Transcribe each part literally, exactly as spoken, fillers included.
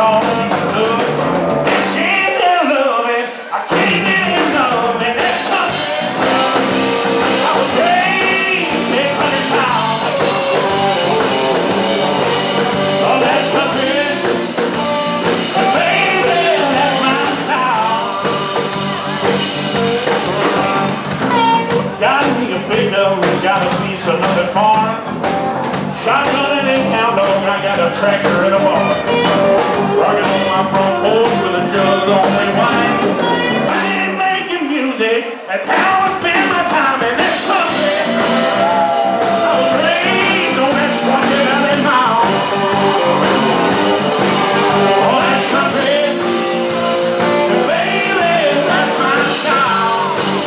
all she can love. And she ain't been loving, I can't get enough. And that's country. I was raised in country town. Oh, that's country. And baby, that's my style. Got me a pickup, got a piece of another car. Shotgun and a hound dog, I got a tractor and a bar. Rocking on my front porch with a jug on my wine. I ain't making music, that's how I spend my time in this country. I was raised on that Smoky Valley Mound. Oh, that's country. And baby, that's my style.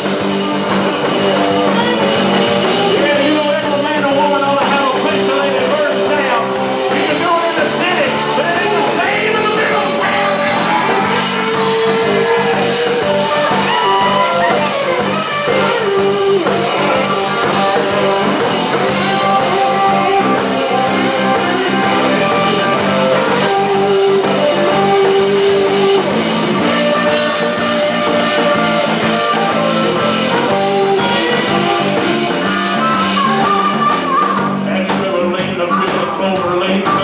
Yeah, you know every man or woman ought to have a place to lay their burdens down. You can do it in the city, but it ain't the same in the middle of town. Have you ever leaned to feel the clover leaves?